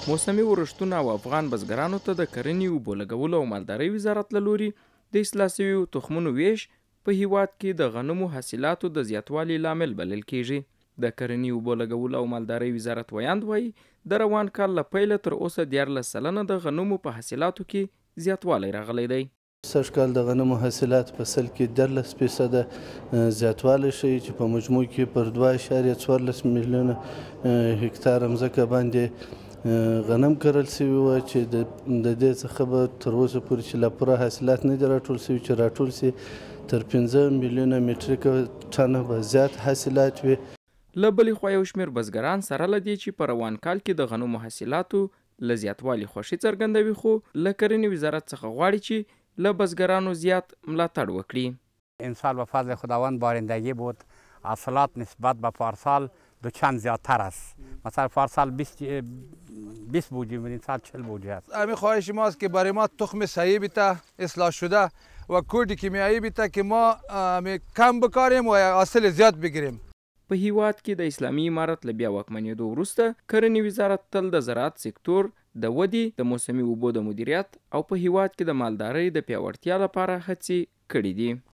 موسمي ورښتونه او افغان بزګرانو ته د کرنې، اوبو لګولو او مالدارۍ وزارت له لوري د اصلاح شویو تخمونو ویش په هیواد کې د غنمو حاصلاتو د زیاتوالي لامل بلل کیږي. د کرنې، اوبو لګولو او مالدارۍ وزارت ویاند وایي د روان کال له پیله تر اوسه 14 سلنه د غنمو په حاصلاتو کې زیاتوالی راغلی دی. سږ کال د غنمو حاصلات په سل کې 14% زیاتوالی ښیي چې په مجموع کې پر 2.14 میلیونه هکتار مځکه باندې غنم کرل شوي وو چې د دې څخه به تر اوسه پورې چې لا پوره حاصلات نه دي راټول شوي چې راټول شي تر 15 میلیونه میټریک ټنه به زیات حاصلات وي. له بلې خوا یو شمېر بزګران سره له دې چې په روان کال کې د غنمو حاصلاتو له زیاتوالي خوښي څرګندوي، خو له کرنې وزارت څخه غواړي چې له بزګرانو زیات ملاتړ وکړي. امسال به فضل خداوند بارندگی بود، حاصلات نسبت به پارسال دوچند زیادتر است. مثلا پارسال 20 بوجه این سال 40 بوجه است. همین خواهش ماست که برای ما تخم صحیح بیته، اصلاح شده و کود کیمیایی بیته که ما کم بکاریم و حاصل زیاد بگیریم. په هیواد کې د اسلامي امارت له بیا واکمنېدو وروسته کرنې وزارت تل د زراعت سکتور د ودې، د موسمي اوبو د مدیریت او په هیواد کې د مالدارۍ د پیاوړتیا لپاره هڅې کړې دي.